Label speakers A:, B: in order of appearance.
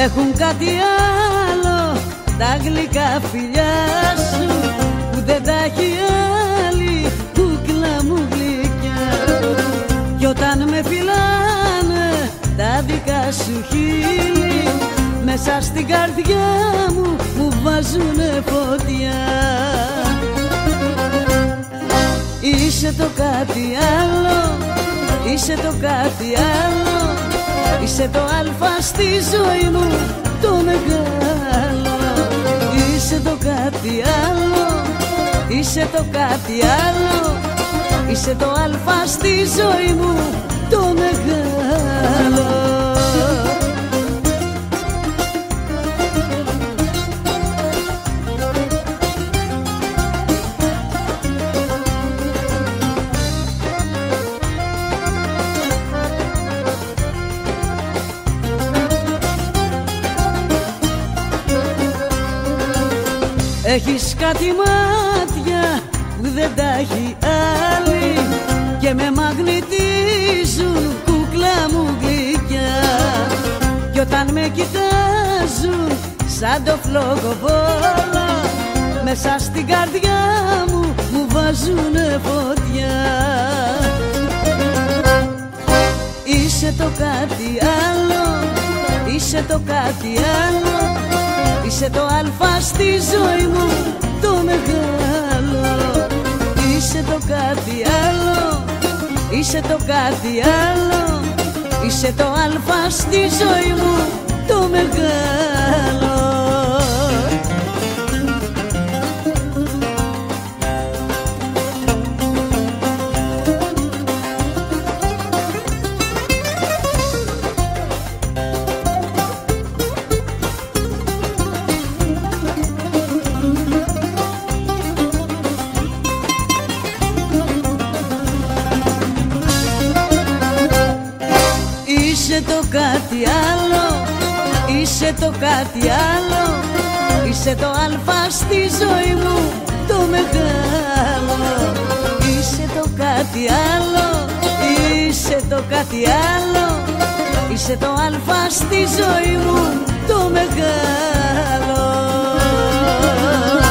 A: έχουν κάτι άλλο τα γλυκά φιλιά σου που δεν τα έχει άλλη κούκλα μου γλυκιά. Κι όταν με φυλάνε τα δικά σου χείλη μέσα στην καρδιά μου μου βάζουνε φωτιά. Είσαι το κάτι άλλο, είσαι το κάτι άλλο, είσαι το αλφα στη ζωή μου το μεγάλο. Είσαι το κάτι άλλο, είσαι το κάτι άλλο, είσαι το αλφα στη ζωή μου το μεγάλο. Έχεις κάτι μάτια που δεν τα έχει άλλη και με μαγνητίζουν κούκλα μου γλυκιά. Κι όταν με κοιτάζουν σαν το φλογοβόλο μέσα στην καρδιά μου μου βάζουνε φωτιά. Είσαι το κάτι άλλο, είσαι το κάτι άλλο, είσαι το αλφα στη ζωή μου το μεγάλο. Είσαι το κάτι άλλο, είσαι το κάτι άλλο, είσαι το αλφα στη ζωή μου το μεγάλο. Είσαι το κάτι άλλο, είσαι το κάτι άλλο, είσαι το αλφα στη ζωή μου το μεγάλο. Είσαι το κάτι άλλο, είσαι το κάτι άλλο, είσαι το αλφα στη ζωή μου το μεγάλο.